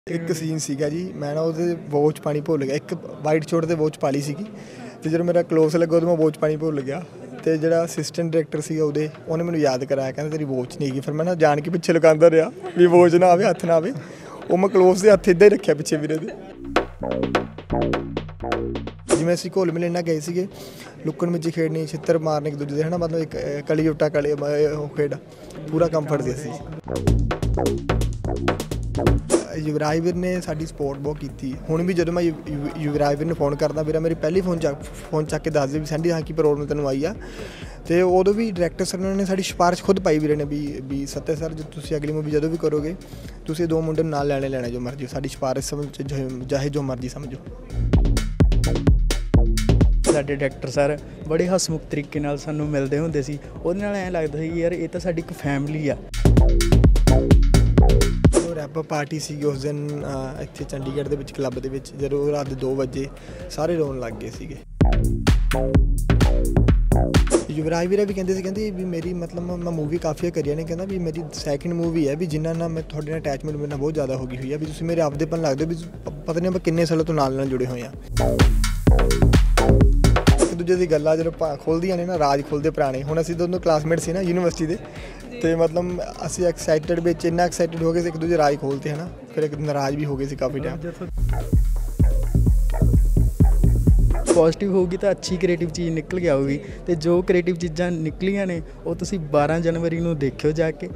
एक सीन सीगा जी, मैं ना ਉਹਦੇ ਵੋਚ ਪਾਣੀ ਭੁੱਲ ਗਿਆ। ਇੱਕ ਵਾਈਟ ਸ਼ੋਟ ਤੇ ਵੋਚ ਪਾ ਲਈ ਸੀਗੀ ਤੇ ਜਦੋਂ ਮੇਰਾ ਕਲੋਜ਼ ਲੱਗਾ ਉਦੋਂ ਮੈਂ ਵੋਚ ਪਾਣੀ ਭੁੱਲ ਗਿਆ ਤੇ ਜਿਹੜਾ ਅਸਿਸਟੈਂਟ ਡਾਇਰੈਕਟਰ ਸੀਗਾ ਉਹਨੇ ਮੈਨੂੰ ਯਾਦ ਕਰਾਇਆ, ਕਹਿੰਦਾ ਤੇਰੀ ਵੋਚ ਨਹੀਂ ਹੈਗੀ। ਫਿਰ ਮੈਂ ਨਾ ਜਾਣ ਕੇ ਪਿੱਛੇ ਲੁਕਾਉਂਦਾ ਰਿਹਾ ਵੀ ਵੋਚ ਨਾ ਆਵੇ, ਹੱਥ ਨਾ ਆਵੇ। ਉਹ ਮੈਂ ਕਲੋਜ਼ ਦੇ ਹੱਥ ਇੱਦਾਂ ਹੀ ਰੱਖਿਆ ਪਿੱਛੇ ਵੀਰੇ ਦੇ। ਜਿਵੇਂ ਅਸੀਂ ਘੁਲ ਮਿਲ ਇੰਨਾ ਗਏ ਸੀਗੇ, ਲੁੱਕਣ ਮਿੱਚੀ ਖੇਡਣੀ, ਛਿੱਤਰ ਮਾਰਨੇ ਇੱਕ ਦੂਜੇ ਦੇ, ਹੈ ਨਾ, ਮਤਲਬ ਇੱਕ ਕਲੀ ਜੁੱਟਾ ਕਲੀ ਉਹ ਖੇਡ ਪੂਰਾ ਕੰਫਰਟ ਸੀ ਅਸੀਂ। ਯੁਵਰਾਜ ਵੀਰ ਨੇ ਸਾਡੀ ਸਪੋਰਟ ਬਹੁਤ ਕੀਤੀ। ਹੁਣ ਵੀ ਜਦੋਂ ਮੈਂ ਯੁਵਰਾਜ ਵੀਰ ਨੂੰ ਫੋਨ ਕਰਦਾ, ਵੀਰਾ ਮੇਰੀ ਪਹਿਲੀ ਫੋਨ ਚੱਕ ਕੇ ਦੱਸ ਦੇ ਵੀ ਸੈਂਡੀ ਹਾਂ ਕੀ ਪ੍ਰੋਬਲਮ ਤੈਨੂੰ ਆਈ ਆ। ਅਤੇ ਉਦੋਂ ਵੀ ਡਾਇਰੈਕਟਰ ਸਰ ਨੇ ਸਾਡੀ ਸਿਫਾਰਿਸ਼ ਖੁਦ ਪਾਈ ਵੀਰੇ ਨੇ ਵੀ ਸੱਤੇ ਸਰ ਤੁਸੀਂ ਅਗਲੀ ਮੂਵੀ ਜਦੋਂ ਵੀ ਕਰੋਗੇ ਤੁਸੀਂ 2 ਮੁੰਡੇ ਨੂੰ ਨਾਲ ਲੈਣਾ ਜੋ ਮਰਜ਼ੀ, ਸਾਡੀ ਸਿਫਾਰਿਸ਼ ਸਮਝ ਚਾਹੇ ਜੋ ਮਰਜ਼ੀ ਸਮਝੋ। ਸਾਡੇ ਡਾਇਰੈਕਟਰ ਸਰ ਬੜੇ ਹਸਮੁਖ ਤਰੀਕੇ ਨਾਲ ਸਾਨੂੰ ਮਿਲਦੇ ਹੁੰਦੇ ਸੀ। ਉਹਦੇ ਨਾਲ ਐਂ ਲੱਗਦਾ ਸੀ ਯਾਰ ਇਹ ਤਾਂ ਸਾਡੀ ਇੱਕ ਫੈਮਿਲੀ ਆ। ਰੈਪ ਪਾਰਟੀ ਸੀਗੀ ਉਸ ਦਿਨ ਇੱਥੇ ਚੰਡੀਗੜ੍ਹ ਦੇ ਵਿੱਚ ਕਲੱਬ ਦੇ ਵਿੱਚ, ਜਦੋਂ ਰਾਤ ਦੇ 2 ਵਜੇ ਸਾਰੇ ਰੋਣ ਲੱਗ ਗਏ ਸੀਗੇ। ਯੁਵਰਾਜ ਵੀਰਾ ਵੀ ਕਹਿੰਦੇ ਵੀ ਮੇਰੀ ਮਤਲਬ ਮੈਂ ਮੂਵੀ ਕਾਫੀ ਕਰੀਆਂ ਨੇ, ਕਹਿੰਦਾ ਵੀ ਮੇਰੀ ਸੈਕਿੰਡ ਮੂਵੀ ਹੈ ਵੀ ਜਿਨ੍ਹਾਂ ਨਾਲ ਮੈਂ ਤੁਹਾਡੇ ਨਾਲ ਅਟੈਚਮੈਂਟ ਮੇਰੇ ਨਾਲ ਬਹੁਤ ਜ਼ਿਆਦਾ ਹੋ ਗਈ ਹੋਈ ਆ, ਵੀ ਤੁਸੀਂ ਮੇਰੇ ਆਪਦੇਪਨ ਲੱਗਦੇ ਵੀ ਪਤਾ ਨਹੀਂ ਆਪਾਂ ਕਿੰਨੇ ਸਾਲਾਂ ਤੋਂ ਨਾਲ ਜੁੜੇ ਹੋਏ ਹਾਂ। ਇੱਕ ਦੂਜੇ ਦੀ ਗੱਲਾਂ ਜਦੋਂ ਖੁੱਲ੍ਹਦੀਆਂ ਨੇ ਨਾ, ਰਾਜ ਖੁੱਲ੍ਹਦੇ ਪੁਰਾਣੇ। ਹੁਣ ਅਸੀਂ ਦੋਨੋਂ ਕਲਾਸਮੇਟ ਸੀ ਨਾ ਯੂਨੀਵਰਸਿਟੀ ਦੇ, ਅਤੇ ਮਤਲਬ ਅਸੀਂ ਐਕਸਾਈਟਡ ਵਿੱਚ ਇੰਨਾ ਐਕਸਾਈਟਡ ਹੋ ਗਏ ਸੀ, ਇੱਕ ਦੂਜੇ ਰਾਜ ਖੋਲ੍ਹਤੇ ਹੈ ਨਾ, ਫਿਰ ਇੱਕ ਨਾਰਾਜ਼ ਵੀ ਹੋ ਗਏ ਸੀ ਕਾਫੀ ਟਾਈਮ। ਪੋਜ਼ੀਟਿਵ ਹੋਊਗੀ ਤਾਂ ਅੱਛੀ ਕ੍ਰੀਏਟਿਵ ਚੀਜ਼ ਨਿਕਲ ਕੇ ਆਊਗੀ, ਅਤੇ ਜੋ ਕ੍ਰੀਏਟਿਵ ਚੀਜ਼ਾਂ ਨਿਕਲੀਆਂ ਨੇ ਉਹ ਤੁਸੀਂ 12 ਜਨਵਰੀ ਨੂੰ ਦੇਖਿਓ ਜਾ ਕੇ।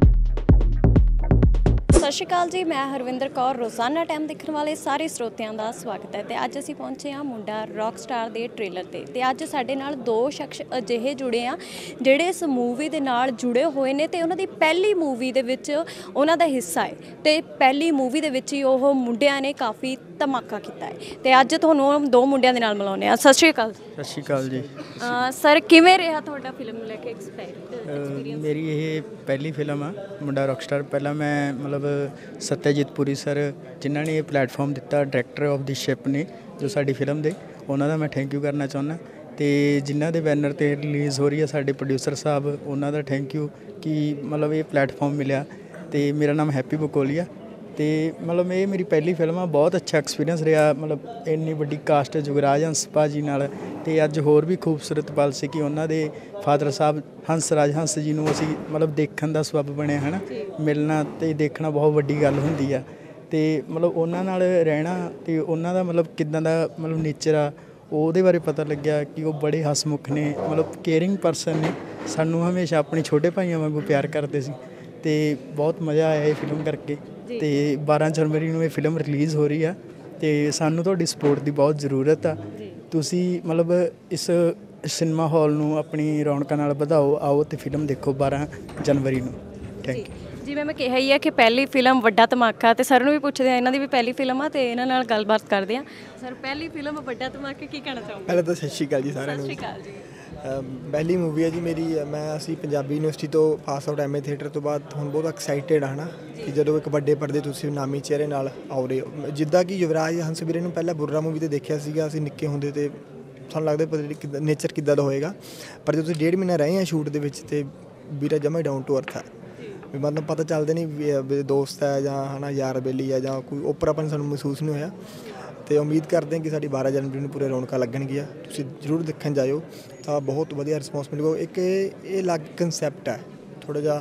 ਸਤਿ ਸ਼੍ਰੀ ਅਕਾਲ ਜੀ, ਮੈਂ ਹਰਵਿੰਦਰ ਕੌਰ। ਰੋਜ਼ਾਨਾ ਟਾਈਮ ਦੇਖਣ ਵਾਲੇ ਸਾਰੇ ਸਰੋਤਿਆਂ ਦਾ ਸਵਾਗਤ ਹੈ। ਅਤੇ ਅੱਜ ਅਸੀਂ ਪਹੁੰਚੇ ਹਾਂ ਮੁੰਡਾ ਰੌਕ ਸਟਾਰ ਦੇ ਟ੍ਰੇਲਰ 'ਤੇ। ਅਤੇ ਅੱਜ ਸਾਡੇ ਨਾਲ 2 ਸ਼ਖਸ ਅਜਿਹੇ ਜੁੜੇ ਆ ਜਿਹੜੇ ਇਸ ਮੂਵੀ ਦੇ ਨਾਲ ਜੁੜੇ ਹੋਏ ਨੇ ਅਤੇ ਉਹਨਾਂ ਦੀ ਪਹਿਲੀ ਮੂਵੀ ਦੇ ਵਿੱਚ ਉਹਨਾਂ ਦਾ ਹਿੱਸਾ ਹੈ, ਅਤੇ ਪਹਿਲੀ ਮੂਵੀ ਦੇ ਵਿੱਚ ਹੀ ਉਹ ਮੁੰਡਿਆਂ ਨੇ ਕਾਫੀ ਧਮਾਕਾ ਕੀਤਾ ਹੈ। ਅਤੇ ਅੱਜ ਤੁਹਾਨੂੰ 2 ਮੁੰਡਿਆਂ ਦੇ ਨਾਲ ਮਿਲਾਉਂਦੇ ਹਾਂ। ਸਤਿ ਸ਼੍ਰੀ ਅਕਾਲ। ਸਤਿ ਸ਼੍ਰੀ ਅਕਾਲ ਜੀ। ਸਰ, ਕਿਵੇਂ ਰਿਹਾ ਤੁਹਾਡਾ ਫਿਲਮ ਨੂੰ ਲੈ ਕੇ ਐਕਸਪੀਰੀਅੰਸ? ਮੇਰੀ ਇਹ ਪਹਿਲੀ ਫਿਲਮ ਆ ਮੁੰਡਾ ਰੌਕ ਸਟਾਰ। ਪਹਿਲਾਂ ਮੈਂ ਮਤਲਬ ਸੱਤਿਆਜੀਤ ਪੁਰੀ ਸਰ ਜਿਨ੍ਹਾਂ ਨੇ ਇਹ ਪਲੈਟਫਾਰਮ ਦਿੱਤਾ, ਡਾਇਰੈਕਟਰ ਆਫ ਦੀ ਸ਼ਿਪ ਨੇ ਜੋ ਸਾਡੀ ਫਿਲਮ ਦੇ, ਉਹਨਾਂ ਦਾ ਮੈਂ ਥੈਂਕ ਯੂ ਕਰਨਾ ਚਾਹੁੰਦਾ। ਅਤੇ ਜਿਨ੍ਹਾਂ ਦੇ ਬੈਨਰ 'ਤੇ ਰਿਲੀਜ਼ ਹੋ ਰਹੀ ਹੈ ਸਾਡੇ ਪ੍ਰੋਡਿਊਸਰ ਸਾਹਿਬ, ਉਹਨਾਂ ਦਾ ਥੈਂਕ ਯੂ ਕਿ ਮਤਲਬ ਇਹ ਪਲੈਟਫਾਰਮ ਮਿਲਿਆ। ਅਤੇ ਮੇਰਾ ਨਾਮ ਹੈਪੀ ਬਕੋਲੀਆ, ਅਤੇ ਮਤਲਬ ਇਹ ਮੇਰੀ ਪਹਿਲੀ ਫਿਲਮ ਆ। ਬਹੁਤ ਅੱਛਾ ਐਕਸਪੀਰੀਅੰਸ ਰਿਹਾ, ਮਤਲਬ ਇੰਨੀ ਵੱਡੀ ਕਾਸਟ ਯੁਵਰਾਜ ਹੰਸ ਭਾਜੀ ਨਾਲ, ਅਤੇ ਅੱਜ ਹੋਰ ਵੀ ਖੂਬਸੂਰਤ ਪਲ ਸੀ ਕਿ ਉਹਨਾਂ ਦੇ ਫਾਦਰ ਸਾਹਿਬ ਹੰਸਰਾਜ ਹੰਸ ਜੀ ਨੂੰ ਅਸੀਂ ਮਤਲਬ ਦੇਖਣ ਦਾ ਸਬੱਬ ਬਣਿਆ, ਹੈ ਨਾ। ਮਿਲਣਾ ਅਤੇ ਦੇਖਣਾ ਬਹੁਤ ਵੱਡੀ ਗੱਲ ਹੁੰਦੀ ਆ, ਅਤੇ ਮਤਲਬ ਉਹਨਾਂ ਨਾਲ ਰਹਿਣਾ ਅਤੇ ਉਹਨਾਂ ਦਾ ਮਤਲਬ ਕਿੱਦਾਂ ਦਾ ਮਤਲਬ ਨੇਚਰ ਆ ਉਹਦੇ ਬਾਰੇ ਪਤਾ ਲੱਗਿਆ ਕਿ ਉਹ ਬੜੇ ਹਸਮੁਖ ਨੇ, ਮਤਲਬ ਕੇਅਰਿੰਗ ਪਰਸਨ ਨੇ, ਸਾਨੂੰ ਹਮੇਸ਼ਾ ਆਪਣੇ ਛੋਟੇ ਭਾਈਆਂ ਵਾਂਗੂ ਪਿਆਰ ਕਰਦੇ ਸੀ। ਅਤੇ ਬਹੁਤ ਮਜ਼ਾ ਆਇਆ ਇਹ ਫਿਲਮ ਕਰਕੇ। ਅਤੇ 12 ਜਨਵਰੀ ਨੂੰ ਇਹ ਫਿਲਮ ਰਿਲੀਜ਼ ਹੋ ਰਹੀ ਆ, ਅਤੇ ਸਾਨੂੰ ਤੁਹਾਡੀ ਸਪੋਰਟ ਦੀ ਬਹੁਤ ਜ਼ਰੂਰਤ ਆ। ਤੁਸੀਂ ਮਤਲਬ ਇਸ ਸਿਨੇਮਾ ਹਾਲ ਨੂੰ ਆਪਣੀ ਰੌਣਕਾਂ ਨਾਲ ਵਧਾਓ, ਆਓ ਅਤੇ ਫਿਲਮ ਦੇਖੋ 12 ਜਨਵਰੀ ਨੂੰ। Thank you. ਜਿਵੇਂ ਮੈਂ ਕਿਹਾ ਹੀ ਹੈ ਕਿ ਪਹਿਲੀ ਫਿਲਮ ਵੱਡਾ ਧਮਾਕਾ, ਅਤੇ ਸਰ ਨੂੰ ਵੀ ਪੁੱਛਦੇ ਹਾਂ, ਇਹਨਾਂ ਦੀ ਵੀ ਪਹਿਲੀ ਫਿਲਮ ਆ ਅਤੇ ਇਹਨਾਂ ਨਾਲ ਗੱਲਬਾਤ ਕਰਦੇ ਹਾਂ। ਸਰ, ਪਹਿਲੀ ਫਿਲਮ ਵੱਡਾ ਧਮਾਕਾ, ਕੀ ਕਹਿਣਾ ਚਾਹੋਗੇ? ਪਹਿਲਾਂ ਤਾਂ ਸਤਿ ਸ਼੍ਰੀ ਅਕਾਲ ਜੀ ਸਾਰਿਆਂ ਨੂੰ। ਸਤਿ ਸ਼੍ਰੀ ਅਕਾਲ ਜੀ। ਪਹਿਲੀ ਮੂਵੀ ਹੈ ਜੀ ਮੇਰੀ। ਅਸੀਂ ਪੰਜਾਬੀ ਯੂਨੀਵਰਸਿਟੀ ਤੋਂ ਪਾਸ ਆਊਟ MA ਥੀਏਟਰ ਤੋਂ ਬਾਅਦ ਹੁਣ ਬਹੁਤ ਐਕਸਾਈਟਿਡ ਹਾਂ ਨਾ ਕਿ ਜਦੋਂ ਇੱਕ ਵੱਡੇ ਪਰਦੇ ਤੁਸੀਂ ਨਾਮੀ ਚਿਹਰੇ ਨਾਲ ਆਉ ਰਹੇ ਹੋ। ਜਿੱਦਾਂ ਕਿ ਯੁਵਰਾਜ ਹੰਸ ਵੀਰੇ ਨੂੰ ਪਹਿਲਾਂ ਬੁਰਰਾ ਮੂਵੀ 'ਤੇ ਦੇਖਿਆ ਸੀਗਾ ਅਸੀਂ ਨਿੱਕੇ ਹੁੰਦੇ, ਅਤੇ ਸਾਨੂੰ ਲੱਗਦਾ ਪਤਾ ਨਹੀਂ ਕਿੱਦਾਂ ਨੇਚਰ ਕਿੱਦਾਂ ਦਾ ਹੋਏਗਾ, ਪਰ ਜਦੋਂ ਤੁਸੀਂ 1.5 ਮਹੀਨਾ ਰਹੇ ਆ ਸ਼ੂਟ ਦੇ ਵਿੱਚ ਅਤੇ ਵੀਰਾ ਜਮਾ ਡਾਊਨ ਟੂ ਅਰਥ ਹੈ। ਵੀ ਮਤਲਬ ਪਤਾ ਚੱਲਦੇ ਨਹੀਂ ਵੀ ਦੋਸਤ ਹੈ ਜਾਂ ਹੈ ਨਾ ਯਾਰ ਬੇਲੀ ਹੈ ਜਾਂ ਕੋਈ ਓਪਰਾਪਨ ਸਾਨੂੰ ਮਹਿਸੂਸ ਨਹੀਂ ਹੋਇਆ। ਅਤੇ ਉਮੀਦ ਕਰਦੇ ਹਾਂ ਕਿ ਸਾਡੀ 12 ਜਨਵਰੀ ਨੂੰ ਪੂਰੇ ਰੌਣਕਾਂ ਲੱਗਣਗੀਆਂ, ਤੁਸੀਂ ਜ਼ਰੂਰ ਦੇਖਣ ਜਾਇਓ ਤਾਂ ਬਹੁਤ ਵਧੀਆ ਰਿਸਪੌਂਸ ਮਿਲੇਗਾ। ਇੱਕ ਇਹ ਅਲੱਗ ਕੰਸੈਪਟ ਹੈ, ਥੋੜ੍ਹਾ ਜਿਹਾ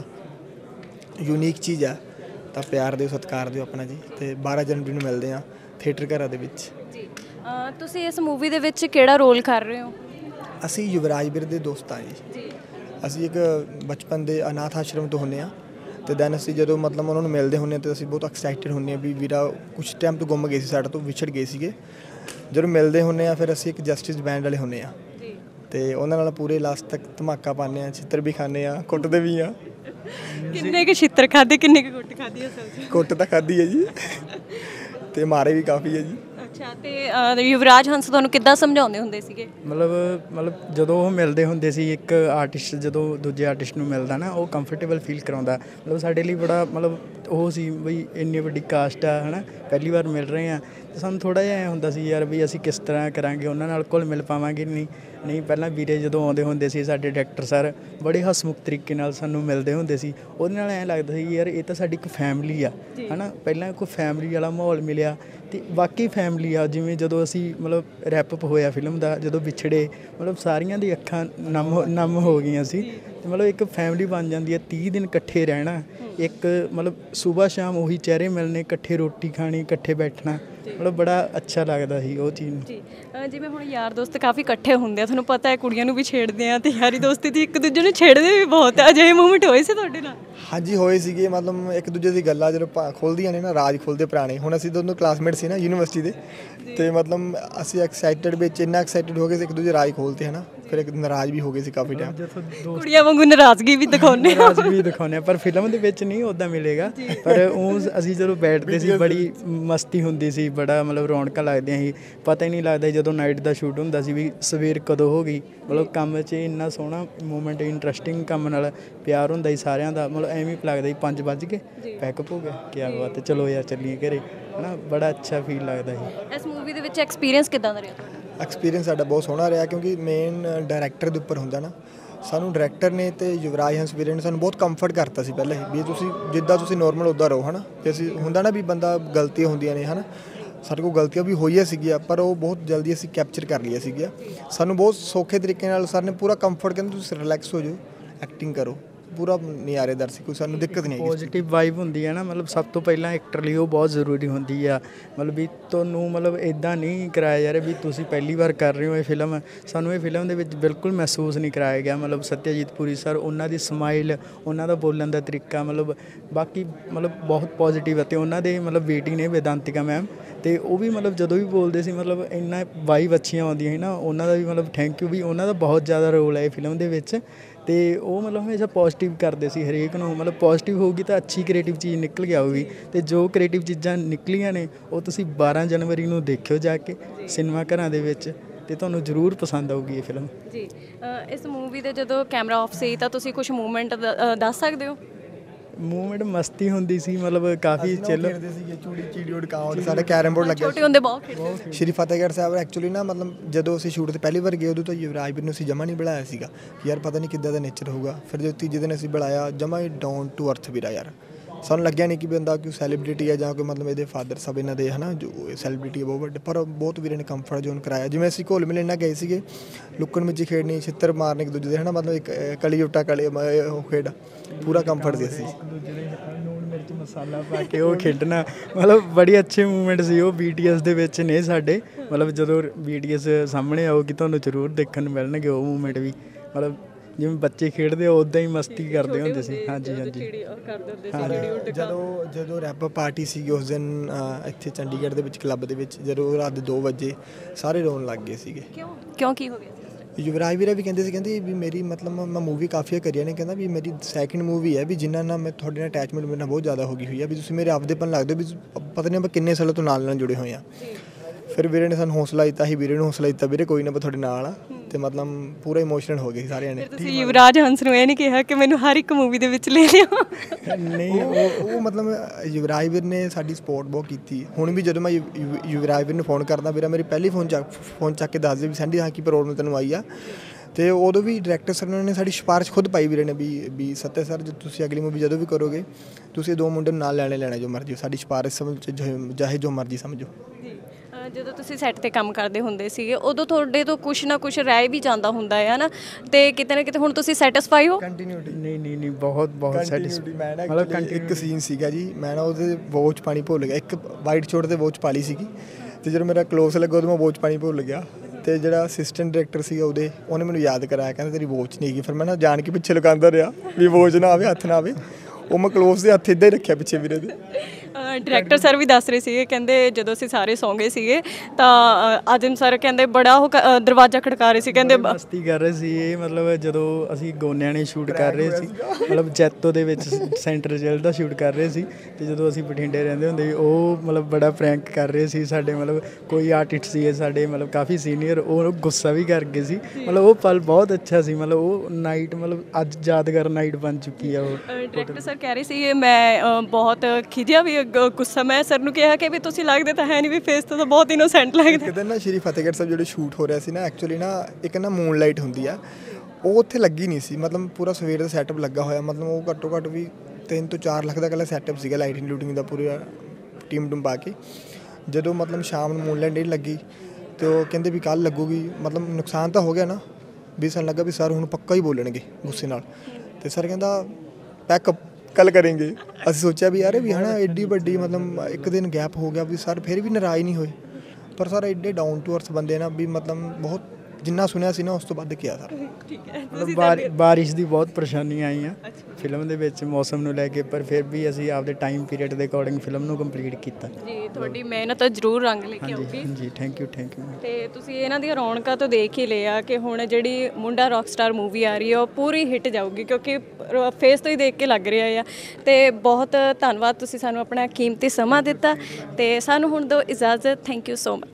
ਯੂਨੀਕ ਚੀਜ਼ ਹੈ, ਤਾਂ ਪਿਆਰ ਦਿਓ, ਸਤਿਕਾਰ ਦਿਓ ਆਪਣਾ ਜੀ। ਅਤੇ 12 ਜਨਵਰੀ ਨੂੰ ਮਿਲਦੇ ਹਾਂ ਥੀਏਟਰ ਘਰਾਂ ਦੇ ਵਿੱਚ ਜੀ। ਤੁਸੀਂ ਇਸ ਮੂਵੀ ਦੇ ਵਿੱਚ ਕਿਹੜਾ ਰੋਲ ਕਰ ਰਹੇ ਹੋ? ਅਸੀਂ ਯੁਵਰਾਜ ਵੀਰ ਦੇ ਦੋਸਤ ਹਾਂ ਜੀ। ਅਸੀਂ ਇੱਕ ਬਚਪਨ ਦੇ ਅਨਾਥ ਆਸ਼ਰਮ ਤੋਂ ਹੁੰਦੇ ਹਾਂ, ਅਤੇ ਦੈਨ ਅਸੀਂ ਜਦੋਂ ਮਤਲਬ ਉਹਨਾਂ ਨੂੰ ਮਿਲਦੇ ਹੁੰਦੇ ਹਾਂ ਅਤੇ ਅਸੀਂ ਬਹੁਤ ਐਕਸਾਈਟਿਡ ਹੁੰਦੇ ਹਾਂ ਵੀ ਵੀਰਾ ਕੁਛ ਟਾਈਮ ਤੋਂ ਗੁੰਮ ਗਏ ਸੀ, ਸਾਡੇ ਤੋਂ ਵਿਛੜ ਗਏ ਸੀਗੇ। ਜਦੋਂ ਮਿਲਦੇ ਹੁੰਦੇ ਹਾਂ ਫਿਰ ਅਸੀਂ ਇੱਕ ਜਸਟਿਸ ਬੈਂਡ ਵਾਲੇ ਹੁੰਦੇ ਹਾਂ, ਅਤੇ ਉਹਨਾਂ ਨਾਲ ਪੂਰੇ ਲਾਸਟ ਤੱਕ ਧਮਾਕਾ ਪਾਉਂਦੇ ਹਾਂ, ਛਿੱਤਰ ਵੀ ਖਾਂਦੇ ਹਾਂ, ਕੁੱਟਦੇ ਵੀ ਹਾਂ। ਕਿੰਨੇ ਕੁ ਛਿੱਤਰ ਖਾਧੇ, ਕਿੰਨੇ ਕੁ ਕੁੱਟ ਖਾਧੀ? ਕੁੱਟ ਤਾਂ ਖਾਧੀ ਹੈ ਜੀ, ਅਤੇ ਮਾਰੇ ਵੀ ਕਾਫੀ ਹੈ ਜੀ। ਅੱਛਾ, ਅਤੇ ਯੁਵਰਾਜ ਹੰਸ ਤੁਹਾਨੂੰ ਕਿੱਦਾਂ ਸਮਝਾਉਂਦੇ ਹੁੰਦੇ ਸੀਗੇ? ਮਤਲਬ ਜਦੋਂ ਉਹ ਮਿਲਦੇ ਹੁੰਦੇ ਸੀ, ਇੱਕ ਆਰਟਿਸਟ ਜਦੋਂ ਦੂਜੇ ਆਰਟਿਸਟ ਨੂੰ ਮਿਲਦਾ ਨਾ, ਉਹ ਕੰਫਰਟੇਬਲ ਫੀਲ ਕਰਾਉਂਦਾ। ਮਤਲਬ ਸਾਡੇ ਲਈ ਬੜਾ ਮਤਲਬ ਉਹ ਸੀ ਬਈ ਇੰਨੀ ਵੱਡੀ ਕਾਸਟ ਆ ਹੈ ਨਾ, ਪਹਿਲੀ ਵਾਰ ਮਿਲ ਰਹੇ ਹਾਂ, ਤੇ ਸਾਨੂੰ ਥੋੜ੍ਹਾ ਜਿਹਾ ਐਂ ਹੁੰਦਾ ਸੀ ਯਾਰ ਵੀ ਅਸੀਂ ਕਿਸ ਤਰ੍ਹਾਂ ਕਰਾਂਗੇ, ਉਹਨਾਂ ਨਾਲ ਘੁਲ ਮਿਲ ਪਾਵਾਂਗੇ ਨਹੀਂ ਪਹਿਲਾਂ ਵੀਰੇ ਜਦੋਂ ਆਉਂਦੇ ਹੁੰਦੇ ਸੀ ਸਾਡੇ ਡਾਇਰੈਕਟਰ ਸਰ ਬੜੇ ਹਸਮੁਖ ਤਰੀਕੇ ਨਾਲ ਸਾਨੂੰ ਮਿਲਦੇ ਹੁੰਦੇ ਸੀ, ਉਹਦੇ ਨਾਲ ਐਂ ਲੱਗਦਾ ਸੀ ਯਾਰ ਇਹ ਤਾਂ ਸਾਡੀ ਇੱਕ ਫੈਮਿਲੀ ਆ ਹੈ ਨਾ, ਪਹਿਲਾਂ ਕੋਈ ਫੈਮਿਲੀ ਵਾਲਾ ਮਾਹੌਲ ਮਿਲਿਆ ਅਤੇ ਬਾਕੀ ਫੈਮਿਲੀ ਆ। ਜਿਵੇਂ ਜਦੋਂ ਅਸੀਂ ਮਤਲਬ ਰੈਪ ਅਪ ਹੋਇਆ ਫਿਲਮ ਦਾ, ਜਦੋਂ ਵਿਛੜੇ ਮਤਲਬ ਸਾਰੀਆਂ ਦੀ ਅੱਖਾਂ ਨਮ ਹੋ ਗਈਆਂ ਸੀ, ਅਤੇ ਮਤਲਬ ਇੱਕ ਫੈਮਿਲੀ ਬਣ ਜਾਂਦੀ ਹੈ। 30 ਦਿਨ ਇਕੱਠੇ ਰਹਿਣਾ, ਇੱਕ ਮਤਲਬ ਸੁਬਾਹ ਸ਼ਾਮ ਉਹੀ ਚਿਹਰੇ ਮਿਲਣੇ, ਇਕੱਠੇ ਰੋਟੀ ਖਾਣੀ, ਇਕੱਠੇ ਬੈਠਣਾ, ਮਤਲਬ ਬੜਾ ਅੱਛਾ ਲੱਗਦਾ ਸੀ ਉਹ ਚੀਜ਼ ਨੂੰ। ਜੀ ਜਿਵੇਂ ਹੁਣ ਯਾਰ ਦੋਸਤ ਕਾਫੀ ਇਕੱਠੇ ਹੁੰਦੇ ਆ, ਤੁਹਾਨੂੰ ਪਤਾ ਹੈ ਕੁੜੀਆਂ ਨੂੰ ਵੀ ਛੇੜਦੇ ਆ, ਅਤੇ ਯਾਰੀ ਦੋਸਤੀ ਦੀ ਇੱਕ ਦੂਜੇ ਨੂੰ ਛੇੜਦੇ ਵੀ ਬਹੁਤ ਆ, ਅਜਿਹੇ ਮੂਮੈਂਟ ਹੋਏ ਸੀ ਤੁਹਾਡੇ ਨਾਲ? ਹਾਂਜੀ ਹੋਏ ਸੀਗੇ, ਮਤਲਬ ਇੱਕ ਦੂਜੇ ਦੀ ਗੱਲਾਂ ਜਦੋਂ ਖੋਲ੍ਹਦੀਆਂ ਨੇ ਨਾ, ਰਾਜ ਖੁੱਲ੍ਹਦੇ ਪੁਰਾਣੇ। ਹੁਣ ਅਸੀਂ ਦੋਨੋਂ ਕਲਾਸਮੇਟ ਸੀ ਨਾ ਯੂਨੀਵਰਸਿਟੀ ਦੇ, ਅਤੇ ਮਤਲਬ ਅਸੀਂ ਐਕਸਾਈਟਡ ਵਿੱਚ ਇੰਨਾ ਐਕਸਾਈਟਡ ਹੋ ਗਏ ਸੀ, ਇੱਕ ਦੂਜੇ ਰਾਜ ਖੋਲ੍ਹਤੇ ਹੈ ਨਾ, ਫਿਰ ਇੱਕ ਨਾਰਾਜ਼ ਵੀ ਹੋ ਗਏ ਸੀ ਕਾਫੀ ਟਾਈਮ। ਕੁੜੀਆਂ ਵਾਂਗੂ ਨਾਰਾਜ਼ਗੀ ਵੀ ਦਿਖਾਉਂਦੇ ਆ, ਪਰ ਫਿਲਮ ਦੇ ਵਿੱਚ ਨਹੀਂ ਉੱਦਾਂ ਮਿਲੇਗਾ, ਪਰ ਉਹ ਅਸੀਂ ਜਦੋਂ ਬੈਠਦੇ ਸੀ ਬੜੀ ਮਸਤੀ ਹੁੰਦੀ ਸੀ, ਬੜਾ ਮਤਲਬ ਰੌਣਕਾਂ ਲੱਗਦੀਆਂ ਸੀ, ਪਤਾ ਹੀ ਨਹੀਂ ਲੱਗਦਾ ਜਦੋਂ ਨਾਈਟ ਦਾ ਸ਼ੂਟ ਹੁੰਦਾ ਸੀ ਵੀ ਸਵੇਰ ਕਦੋਂ ਹੋ ਗਈ। ਮਤਲਬ ਕੰਮ 'ਚ ਇੰਨਾ ਸੋਹਣਾ ਮੂਮੈਂਟ, ਇੰਟਰਸਟਿੰਗ ਕੰਮ ਨਾਲ ਪਿਆਰ ਹੁੰਦਾ ਸੀ ਸਾਰਿਆਂ ਦਾ, ਮਤਲਬ ਐਵੇਂ ਲੱਗਦਾ ਸੀ 5 ਵੱਜ ਗਏ ਪੈਕਅਪ ਹੋ ਗਿਆ, ਕਿਆ ਬਾਤ, ਚਲੋ ਯਾਰ ਚੱਲੀਏ ਘਰੇ ਹੈ ਨਾ, ਬੜਾ ਅੱਛਾ ਫੀਲ ਲੱਗਦਾ ਸੀ। ਇਸ ਮੂਵੀ ਦੇ ਵਿੱਚ ਐਕਸਪੀਰੀਅੰਸ ਕਿੱਦਾਂ ਦਾ ਰਿਹਾ ਤੁਹਾਡਾ? ਐਕਸਪੀਰੀਅੰਸ ਸਾਡਾ ਬਹੁਤ ਸੋਹਣਾ ਰਿਹਾ, ਕਿਉਂਕਿ ਮੇਨ ਡਾਇਰੈਕਟਰ ਦੇ ਉੱਪਰ ਹੁੰਦਾ ਨਾ, ਸਾਨੂੰ ਡਾਇਰੈਕਟਰ ਨੇ ਅਤੇ ਯੁਵਰਾਜ ਹੰਸ ਵੀਰੇ ਨੇ ਸਾਨੂੰ ਬਹੁਤ ਕੰਫਰਟ ਕਰਤਾ ਸੀ ਪਹਿਲਾਂ ਹੀ, ਵੀ ਤੁਸੀਂ ਜਿੱਦਾਂ ਤੁਸੀਂ ਨੋਰਮਲ ਉੱਦਾਂ ਰਹੋ ਹੈ ਨਾ। ਅਤੇ ਅਸੀਂ ਹੁੰਦਾ ਨਾ ਵੀ ਬੰਦਾ ਗਲਤੀਆਂ ਹੁੰਦੀਆਂ ਨੇ ਹੈ ਨਾ, ਸਾਡੇ ਕੋਲ ਗਲਤੀਆਂ ਵੀ ਹੋਈਆਂ ਸੀਗੀਆਂ, ਪਰ ਉਹ ਬਹੁਤ ਜਲਦੀ ਅਸੀਂ ਕੈਪਚਰ ਕਰ ਲਈਆਂ ਸੀਗੀਆਂ। ਸਾਨੂੰ ਬਹੁਤ ਸੌਖੇ ਤਰੀਕੇ ਨਾਲ ਸਰ ਨੇ ਪੂਰਾ ਕੰਫਰਟ, ਕਹਿੰਦੇ ਤੁਸੀਂ ਰਿਲੈਕਸ ਹੋ ਜਾਓ, ਐਕਟਿੰਗ ਕਰੋ, ਪੂਰਾ ਨਜ਼ਾਰੇਦਾਰ ਸੀ, ਕੋਈ ਸਾਨੂੰ ਦਿੱਕਤ ਨਹੀਂ ਆਈ। ਪੋਜ਼ੀਟਿਵ ਵਾਈਬ ਹੁੰਦੀ ਹੈ ਨਾ, ਮਤਲਬ ਸਭ ਤੋਂ ਪਹਿਲਾਂ ਐਕਟਰ ਲਈ ਉਹ ਬਹੁਤ ਜ਼ਰੂਰੀ ਹੁੰਦੀ ਆ, ਮਤਲਬ ਵੀ ਤੁਹਾਨੂੰ ਮਤਲਬ ਇੱਦਾਂ ਨਹੀਂ ਕਰਾਇਆ ਜਾ ਰਿਹਾ ਵੀ ਤੁਸੀਂ ਪਹਿਲੀ ਵਾਰ ਕਰ ਰਹੇ ਹੋ ਇਹ ਫਿਲਮ। ਸਾਨੂੰ ਇਹ ਫਿਲਮ ਦੇ ਵਿੱਚ ਬਿਲਕੁਲ ਮਹਿਸੂਸ ਨਹੀਂ ਕਰਾਇਆ ਗਿਆ, ਮਤਲਬ ਸੱਤਿਆਜੀਤ ਪੁਰੀ ਸਰ, ਉਹਨਾਂ ਦੀ ਸਮਾਈਲ, ਉਹਨਾਂ ਦਾ ਬੋਲਣ ਦਾ ਤਰੀਕਾ, ਮਤਲਬ ਬਾਕੀ ਮਤਲਬ ਬਹੁਤ ਪੋਜ਼ੀਟਿਵ। ਅਤੇ ਉਹਨਾਂ ਦੇ ਮਤਲਬ ਬੇਟੀ ਨੇ ਵੇਦਾਂਤਿਕਾ ਮੈਮ, ਅਤੇ ਉਹ ਵੀ ਮਤਲਬ ਜਦੋਂ ਵੀ ਬੋਲਦੇ ਸੀ ਮਤਲਬ ਇੰਨਾ ਵਾਈਬ ਅੱਛੀਆਂ ਆਉਂਦੀਆਂ ਸੀ ਨਾ, ਉਹਨਾਂ ਦਾ ਵੀ ਮਤਲਬ ਥੈਂਕ ਯੂ ਵੀ, ਉਹਨਾਂ ਦਾ ਬਹੁਤ ਜ਼ਿਆਦਾ ਰੋਲ ਹੈ ਇਹ ਫਿਲਮ ਦੇ ਵਿੱਚ। ਅਤੇ ਉਹ ਮਤਲਬ ਹਮੇਸ਼ਾ ਪੋਜ਼ੀਟਿਵ ਕਰਦੇ ਸੀ ਹਰੇਕ ਨੂੰ, ਮਤਲਬ ਪੋਜ਼ੀਟਿਵ ਹੋਊਗੀ ਤਾਂ ਅੱਛੀ ਕ੍ਰੀਏਟਿਵ ਚੀਜ਼ ਨਿਕਲ ਕੇ ਆਊਗੀ, ਅਤੇ ਜੋ ਕ੍ਰੀਏਟਿਵ ਚੀਜ਼ਾਂ ਨਿਕਲੀਆਂ ਨੇ ਉਹ ਤੁਸੀਂ 12 ਜਨਵਰੀ ਨੂੰ ਦੇਖਿਓ ਜਾ ਕੇ ਸਿਨੇਮਾ ਘਰਾਂ ਦੇ ਵਿੱਚ, ਅਤੇ ਤੁਹਾਨੂੰ ਜ਼ਰੂਰ ਪਸੰਦ ਆਊਗੀ ਇਹ ਫਿਲਮ। ਜੀ ਇਸ ਮੂਵੀ ਦੇ ਜਦੋਂ ਕੈਮਰਾ ਆਫ ਸੀ ਤਾਂ ਤੁਸੀਂ ਕੁਝ ਮੂਵਮੈਂਟ ਦੱਸ ਸਕਦੇ ਹੋ? ਮੂਵਮੈਂਟ ਮਸਤੀ ਹੁੰਦੀ ਸੀ, ਮਤਲਬ ਕਾਫੀ ਚਿੱਲ ਸੀਗੇ, ਚੂੜੀ ਚੀੜੀ ਉਡਕਾਉਟ, ਸਾਡੇ ਕੈਰਮ ਬੋਰਡ ਲੱਗਿਆ ਛੋਟੇ ਹੁੰਦੇ ਬਹੁਤ ਖੇਡਦੇ ਸ਼੍ਰੀ ਫਤਿਹਗੜ੍ਹ ਸਾਹਿਬ। ਐਕਚੁਅਲੀ ਨਾ ਮਤਲਬ ਜਦੋਂ ਅਸੀਂ ਸ਼ੂਟ 'ਤੇ ਪਹਿਲੀ ਵਾਰ ਗਏ, ਉਦੋਂ ਤਾਂ ਯੁਵਰਾਜ ਵੀਰ ਨੂੰ ਅਸੀਂ ਜਮ੍ਹਾਂ ਨਹੀਂ ਬੁਲਾਇਆ ਸੀਗਾ ਕਿ ਯਾਰ ਪਤਾ ਨਹੀਂ ਕਿੱਦਾਂ ਦਾ ਨੇਚਰ ਹੋਊਗਾ। ਫਿਰ ਜਦੋਂ ਤੀਜੇ ਦਿਨ ਅਸੀਂ ਬੁਲਾਇਆ, ਜਮ੍ਹਾਂ ਹੀ ਡਾਊਨ ਟੂ ਅਰਥ ਵੀਰਾ ਯਾਰ, ਸਾਨੂੰ ਲੱਗਿਆ ਨਹੀਂ ਕਿ ਬੰਦਾ ਕੋਈ ਸੈਲੀਬ੍ਰਿਟੀ ਹੈ ਜਾਂ ਕੋਈ ਮਤਲਬ ਇਹਦੇ ਫਾਦਰ ਸਾਹਿਬ ਇਹਨਾਂ ਦੇ ਹੈ ਨਾ, ਜੋ ਸੈਲੀਬ੍ਰਿਟੀ ਹੈ ਬਹੁਤ ਵੱਡੇ, ਪਰ ਬਹੁਤ ਵੀਰੇ ਨੇ ਕੰਫਰਟ ਜ਼ੋਨ ਕਰਾਇਆ। ਜਿਵੇਂ ਅਸੀਂ ਘੁਲ ਮਿਲ ਇੰਨਾ ਗਏ ਸੀਗੇ, ਲੁੱਕਣ ਮਿੱਚੀ ਖੇਡਣੀ, ਛਿੱਤਰ ਮਾਰਨੇ ਇੱਕ ਦੂਜੇ ਦੇ ਹੈ ਨਾ, ਮਤਲਬ ਇੱਕ ਕਲੀ ਜੁੱਟਾ ਕਲੀ ਉਹ ਖੇਡ, ਪੂਰਾ ਕੰਫਰਟ ਸੀ ਅਸੀਂ। ਲੂਣ ਮਿਰਚ ਮਸਾਲਾ ਪਾ ਕੇ ਉਹ ਖੇਡਣਾ, ਮਤਲਬ ਬੜੀ ਅੱਛੇ ਮੂਵਮੈਂਟ ਸੀ ਉਹ BTS ਦੇ ਵਿੱਚ ਨੇ ਸਾਡੇ, ਮਤਲਬ ਜਦੋਂ BTS ਸਾਹਮਣੇ ਆਊਗੀ ਤੁਹਾਨੂੰ ਜ਼ਰੂਰ ਦੇਖਣ ਨੂੰ ਮਿਲਣਗੇ ਉਹ ਮੂਵਮੈਂਟ ਵੀ, ਮਤਲਬ ਜਿਵੇਂ ਬੱਚੇ ਖੇਡਦੇ ਉੱਦਾਂ ਹੀ ਮਸਤੀ ਕਰਦੇ ਹੁੰਦੇ ਸੀ। ਹਾਂਜੀ ਜਦੋਂ ਰੈਪ ਪਾਰਟੀ ਸੀਗੀ ਉਸ ਦਿਨ ਇੱਥੇ ਚੰਡੀਗੜ੍ਹ ਦੇ ਵਿੱਚ ਕਲੱਬ ਦੇ ਵਿੱਚ, ਜਦੋਂ ਰਾਤ ਦੇ 2 ਵਜੇ ਸਾਰੇ ਰੋਣ ਲੱਗ ਗਏ ਸੀਗੇ। ਕਿਉਂ ਕੀ ਹੋ ਗਿਆ? ਯੁਵਰਾਜ ਵੀਰਾ ਵੀ ਕਹਿੰਦੇ ਵੀ ਮੇਰੀ ਮਤਲਬ ਮੈਂ ਮੂਵੀ ਕਾਫੀ ਕਰੀਆਂ ਨੇ, ਕਹਿੰਦਾ ਵੀ ਮੇਰੀ ਸੈਕਿੰਡ ਮੂਵੀ ਹੈ, ਵੀ ਜਿਨ੍ਹਾਂ ਨਾਲ ਮੈਂ ਤੁਹਾਡੇ ਨਾਲ ਅਟੈਚਮੈਂਟ ਮੇਰੇ ਨਾਲ ਬਹੁਤ ਜ਼ਿਆਦਾ ਹੋ ਗਈ ਹੋਈ ਹੈ, ਵੀ ਤੁਸੀਂ ਮੇਰੇ ਆਪਦੇਪਨ ਲੱਗਦੇ ਹੋ, ਵੀ ਪਤਾ ਨਹੀਂ ਆਪਾਂ ਕਿੰਨੇ ਸਾਲਾਂ ਤੋਂ ਨਾਲ ਜੁੜੇ ਹੋਏ ਹਾਂ। ਫਿਰ ਵੀਰੇ ਨੇ ਸਾਨੂੰ ਹੌਸਲਾ ਦਿੱਤਾ ਸੀ, ਵੀਰੇ ਨੂੰ ਹੌਸਲਾ ਦਿੱਤਾ, ਵੀਰੇ ਕੋਈ ਨਾ ਆਪਾਂ ਤੁਹਾਡੇ ਨਾਲ ਆ, ਅਤੇ ਮਤਲਬ ਪੂਰਾ ਇਮੋਸ਼ਨਲ ਹੋ ਗਏ ਸੀ ਸਾਰਿਆਂ ਨੇ। ਤੁਸੀਂ ਯੁਵਰਾਜ ਹੰਸ ਨੂੰ ਇਹ ਨਹੀਂ ਕਿਹਾ ਕਿ ਮੈਨੂੰ ਹਰ ਇੱਕ ਮੂਵੀ ਦੇ ਵਿੱਚ ਲੈ ਲਿਓ? ਨਹੀਂ, ਉਹ ਮਤਲਬ ਯੁਵਰਾਜ ਵੀਰ ਨੇ ਸਾਡੀ ਸਪੋਰਟ ਬਹੁਤ ਕੀਤੀ। ਹੁਣ ਵੀ ਜਦੋਂ ਮੈਂ ਯੁਵਰਾਜ ਵੀਰ ਨੂੰ ਫੋਨ ਕਰਦਾ, ਵੀਰਾ ਮੇਰੀ ਪਹਿਲੀ ਫੋਨ ਚੱਕ ਕੇ ਦੱਸ ਦੇ ਵੀ ਸੈਂਡੀ ਹਾਂ ਕੀ ਪ੍ਰੋਬਲਮ ਤੈਨੂੰ ਆਈ ਆ, ਅਤੇ ਉਦੋਂ ਵੀ ਡਾਇਰੈਕਟਰ ਸਰ ਨੇ ਸਾਡੀ ਸਿਫਾਰਿਸ਼ ਖੁਦ ਪਾਈ ਵੀਰੇ ਨੇ ਵੀ ਸੱਤੇ ਸਰ ਤੁਸੀਂ ਅਗਲੀ ਮੂਵੀ ਜਦੋਂ ਵੀ ਕਰੋਗੇ ਤੁਸੀਂ 2 ਮੁੰਡੇ ਨੂੰ ਨਾਲ ਲੈਣਾ ਜੋ ਮਰਜ਼ੀ, ਸਾਡੀ ਸਿਫਾਰਿਸ਼ ਸਮਝ ਚਾਹੇ ਜੋ ਮਰਜ਼ੀ ਸਮਝੋ। ਜਦੋਂ ਤੁਸੀਂ ਸੈੱਟ 'ਤੇ ਕੰਮ ਕਰਦੇ ਹੁੰਦੇ ਸੀਗੇ ਉਦੋਂ ਤੁਹਾਡੇ ਤੋਂ ਕੁਛ ਨਾ ਕੁਛ ਰਹਿ ਵੀ ਜਾਂਦਾ ਹੁੰਦਾ ਹੈ ਨਾ, ਅਤੇ ਕਿਤੇ ਨਾ ਕਿਤੇ ਹੁਣ ਤੁਸੀਂ ਸੈਟਿਸਫਾਈ ਹੋ? ਕੰਟੀਨਿਊਟੀ ਨਹੀਂ ਬਹੁਤ ਸੈਟਿਸਫਾਈ। ਮੈਂ ਨਾ ਇੱਕ ਸੀਨ ਸੀਗਾ ਜੀ, ਮੈਂ ਨਾ ਉਹਦੇ ਵੋਚ ਪਾਣੀ ਭੁੱਲ ਗਿਆ, ਇੱਕ ਵਾਈਟ ਸ਼ੋਟ 'ਤੇ ਵੋਚ ਪਾ ਲਈ ਸੀਗੀ, ਅਤੇ ਜਦੋਂ ਮੇਰਾ ਕਲੋਜ਼ ਲੱਗਾ ਉਦੋਂ ਮੈਂ ਵੋਚ ਪਾਣੀ ਭੁੱਲ ਗਿਆ, ਅਤੇ ਜਿਹੜਾ ਅਸਿਸਟੈਂਟ ਡਾਇਰੈਕਟਰ ਸੀਗਾ ਉਹਨੇ ਮੈਨੂੰ ਯਾਦ ਕਰਾਇਆ, ਕਹਿੰਦਾ ਤੇਰੀ ਵੋਚ ਨਹੀਂ ਹੈਗੀ। ਫਿਰ ਮੈਂ ਨਾ ਜਾਣ ਕੇ ਪਿੱਛੇ ਲੁਕਾਉਂਦਾ ਰਿਹਾ ਵੀ ਵੋਚ ਨਾ ਆਵੇ, ਹੱਥ ਨਾ ਆਵੇ, ਉਹ ਮੈਂ ਕਲੋਜ਼ ਦੇ ਹੱਥ ਇੱਦਾਂ ਹੀ ਰੱਖਿਆ ਪਿੱਛੇ ਵੀਰੇ ਦੇ। ਡਾਇਰੈਕਟਰ ਸਰ ਵੀ ਦੱਸ ਰਹੇ ਸੀਗੇ, ਕਹਿੰਦੇ ਜਦੋਂ ਅਸੀਂ ਸਾਰੇ ਸੌਂ ਗਏ ਸੀਗੇ ਤਾਂ ਆਜਮ ਸਰ ਕਹਿੰਦੇ ਬੜਾ ਉਹ ਦਰਵਾਜ਼ਾ ਖੜਕਾ ਰਹੇ ਸੀ, ਕਹਿੰਦੇ ਮਸਤੀ ਕਰ ਰਹੇ ਸੀ ਇਹ। ਮਤਲਬ ਜਦੋਂ ਅਸੀਂ ਗੋਨਿਆਂ ਨੇ ਸ਼ੂਟ ਕਰ ਰਹੇ ਸੀ, ਮਤਲਬ ਜੈਤੋ ਦੇ ਵਿੱਚ ਸੈਂਟਰ ਜੇਲ੍ਹ ਦਾ ਸ਼ੂਟ ਕਰ ਰਹੇ ਸੀ, ਤੇ ਜਦੋਂ ਅਸੀਂ ਬਠਿੰਡੇ ਰਹਿੰਦੇ ਹੁੰਦੇ ਸੀ ਉਹ ਮਤਲਬ ਬੜਾ ਪ੍ਰੈਂਕ ਕਰ ਰਹੇ ਸੀ ਸਾਡੇ। ਮਤਲਬ ਕੋਈ ਆਰਟਿਸਟ ਸੀ ਸਾਡੇ ਮਤਲਬ ਕਾਫੀ ਸੀਨੀਅਰ, ਉਹ ਗੁੱਸਾ ਵੀ ਕਰ ਗਏ ਸੀ। ਮਤਲਬ ਉਹ ਪਲ ਬਹੁਤ ਅੱਛਾ ਸੀ। ਮਤਲਬ ਉਹ ਨਾਈਟ ਮਤਲਬ ਅੱਜ ਯਾਦਗਾਰ ਨਾਈਟ ਬਣ ਚੁੱਕੀ ਆ ਉਹ। ਡਾਇਰੈਕਟਰ ਸਰ ਕਹਿ ਰਹੇ ਸੀ ਮੈਂ ਬਹੁਤ ਖਿਜਿਆ ਵੀ ਗੁੱਸਾ, ਮੈਂ ਸਰ ਨੂੰ ਕਿਹਾ ਕਿ ਵੀ ਤੁਸੀਂ ਲੱਗਦੇ ਤਾਂ ਹੈ ਨਹੀਂ ਵੀ ਫੇਸ ਤੋਂ ਤਾਂ ਬਹੁਤ ਇਨੋਸੈਂਟ ਲੱਗਦੇ। ਕਿਤੇ ਨਾ ਸ਼੍ਰੀ ਫਤਿਹਗੜ੍ਹ ਸਾਹਿਬ ਜਿਹੜੇ ਸ਼ੂਟ ਹੋ ਰਿਹਾ ਸੀ ਨਾ, ਐਕਚੁਅਲੀ ਨਾ ਇੱਕ ਨਾ ਮੂਨ ਲਾਈਟ ਹੁੰਦੀ ਆ, ਉਹ ਉੱਥੇ ਲੱਗੀ ਨਹੀਂ ਸੀ। ਮਤਲਬ ਪੂਰਾ ਸਵੇਰ ਦਾ ਸੈਟਅਪ ਲੱਗਾ ਹੋਇਆ, ਮਤਲਬ ਉਹ ਘੱਟੋ ਘੱਟ ਵੀ 3 ਤੋਂ 4 ਲੱਖ ਦਾ ਇਕੱਲਾ ਸੈਟਅਪ ਸੀਗਾ ਲਾਈਟਿੰਗ ਲੂਟਿੰਗ ਦਾ ਪੂਰਾ ਟੀਮ ਟੂਮ ਪਾ ਕੇ। ਜਦੋਂ ਮਤਲਬ ਸ਼ਾਮ ਨੂੰ ਮੂਨ ਲਾਈਟ ਨਹੀਂ ਲੱਗੀ ਤੇ ਉਹ ਕਹਿੰਦੇ ਵੀ ਕੱਲ੍ਹ ਲੱਗੂਗੀ। ਮਤਲਬ ਨੁਕਸਾਨ ਤਾਂ ਹੋ ਗਿਆ ਨਾ, ਵੀ ਸਾਨੂੰ ਲੱਗਾ ਵੀ ਸਰ ਹੁਣ ਪੱਕਾ ਹੀ ਬੋਲਣਗੇ ਗੁੱਸੇ ਨਾਲ, ਤੇ ਸਰ ਕਹਿੰਦਾ ਪੈਕਅਪ ਕੱਲ ਕਰਾਂਗੇ। ਅਸੀਂ ਸੋਚਿਆ ਵੀ ਯਾਰ ਵੀ ਹੈ ਨਾ ਐਡੀ ਵੱਡੀ ਮਤਲਬ ਇੱਕ ਦਿਨ ਗੈਪ ਹੋ ਗਿਆ ਵੀ ਸਰ ਫਿਰ ਵੀ ਨਾਰਾਜ਼ ਨਹੀਂ ਹੋਏ, ਪਰ ਸਰ ਐਡੇ ਡਾਊਨ ਟੂ ਅਰਥ ਬੰਦੇ ਨਾ ਵੀ ਮਤਲਬ ਬਹੁਤ ਜਿੰਨਾ ਸੁਣਿਆ ਸੀ ਨਾ ਉਸ ਤੋਂ ਵੱਧ ਕਿਹਾ ਸਰ। ਠੀਕ ਹੈ, ਮਤਲਬ ਬਾਰਿਸ਼ ਦੀ ਬਹੁਤ ਪਰੇਸ਼ਾਨੀਆਂ ਆਈਆਂ ਫਿਲਮ ਦੇ ਵਿੱਚ ਮੌਸਮ ਨੂੰ ਲੈ ਕੇ, ਪਰ ਫਿਰ ਵੀ ਅਸੀਂ ਆਪਦੇ ਟਾਈਮ ਪੀਰੀਅਡ ਦੇ ਅਕੋਰਡਿੰਗ ਫਿਲਮ ਨੂੰ ਕੰਪਲੀਟ ਕੀਤਾ ਜੀ। ਤੁਹਾਡੀ ਮਿਹਨਤ ਜ਼ਰੂਰ ਰੰਗ ਲੈ ਕੇ ਆਊਗੀ। ਹਾਂਜੀ ਥੈਂਕ ਯੂ ਤੇ ਤੁਸੀਂ ਇਹਨਾਂ ਦੀਆਂ ਰੌਣਕਾਂ ਤੋਂ ਦੇਖ ਹੀ ਲਿਆ ਕਿ ਹੁਣ ਜਿਹੜੀ ਮੁੰਡਾ ਰੌਕਸਟਾਰ ਮੂਵੀ ਆ ਰਹੀ ਹੈ ਉਹ ਪੂਰੀ ਹਿੱਟ ਜਾਊਗੀ, ਕਿਉਂਕਿ ਫੇਸ ਤੋਂ ਹੀ ਦੇਖ ਕੇ ਲੱਗ ਰਿਹਾ ਆ। ਤੇ ਬਹੁਤ ਧੰਨਵਾਦ, ਤੁਸੀਂ ਸਾਨੂੰ ਆਪਣਾ ਕੀਮਤੀ ਸਮਾਂ ਦਿੱਤਾ ਤੇ ਸਾਨੂੰ ਹੁਣ ਦਿਓ ਇਜਾਜ਼ਤ। Thank you so much.